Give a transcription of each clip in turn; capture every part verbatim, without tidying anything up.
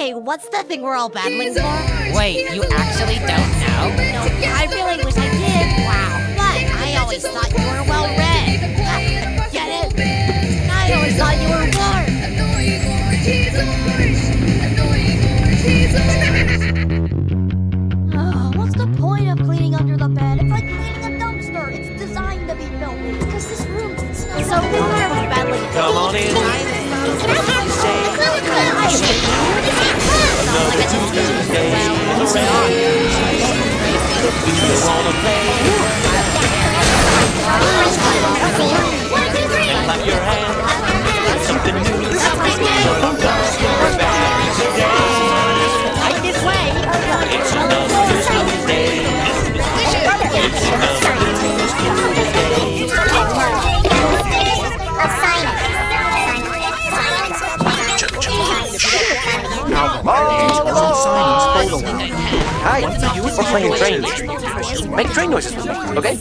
Hey, what's the thing we're all battling for? Wait, you actually don't know? No, I really wish I did. Wow. But I always thought you were well read. Get it? I always thought you were warm. Oh, what's the point of cleaning under the bed? It's like cleaning a dumpster. It's designed to be filthy. Because this room smells so who are we battling for? Come on in. Another Tuesday in the rain. Do you wanna play? Clap your hands. Something new. We're back today. Right this way. It's another Tuesday. It's another Hi, we're playing train. Make train noises with me, okay?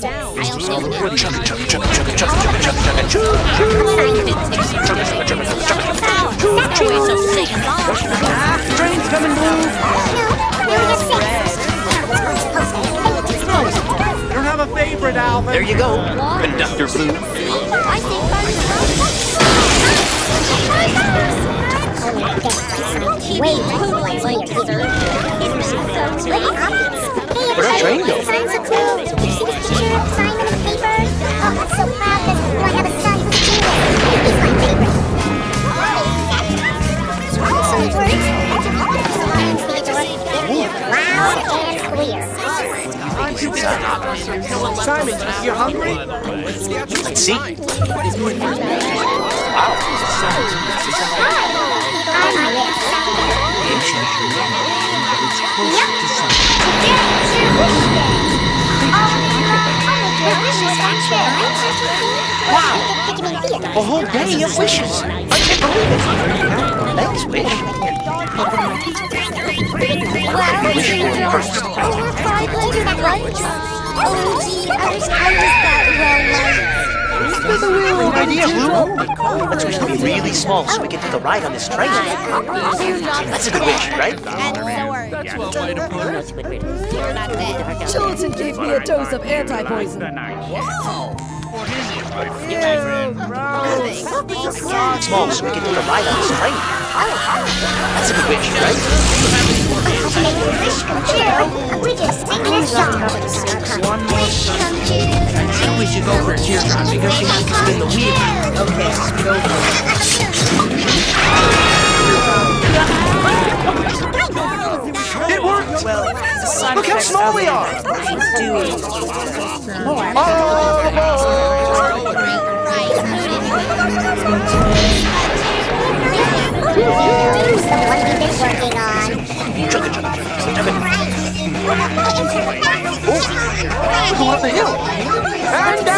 Train's coming blue. You don't have a favorite, Alvin. There you go, Conductor Blue. I think Wait, Where'd our train go? Sign so cool. Did you see this picture? Sign on the paper. Oh, I'm so proud that I have a son who's a genius. He's my favorite. So it works. Loud and clear. Simon, you hungry? Let's see. Wow. Wow! A whole day of wishes! I can't believe it! Thanks, Wish. Wish you were first. Oh, gee, I wish I was that well-liked. That's a real idea, Blue. Let's wish to be really small so we can take a ride on this train. That's a good wish, right? That's one way to put it. Johnson gave me a dose of anti-poison. Wow! Small so we can take a ride on this train. That's a good wish, right? We just take this song. One more time. I think we should go for a teardrop because she has to spin the wheel. Okay, go for it. It worked! Well, look how small we are! Doing more. Oh, Here's the one we've been working on. Chugga, chugga, chugga, chugga. Oh, we're going up the hill. And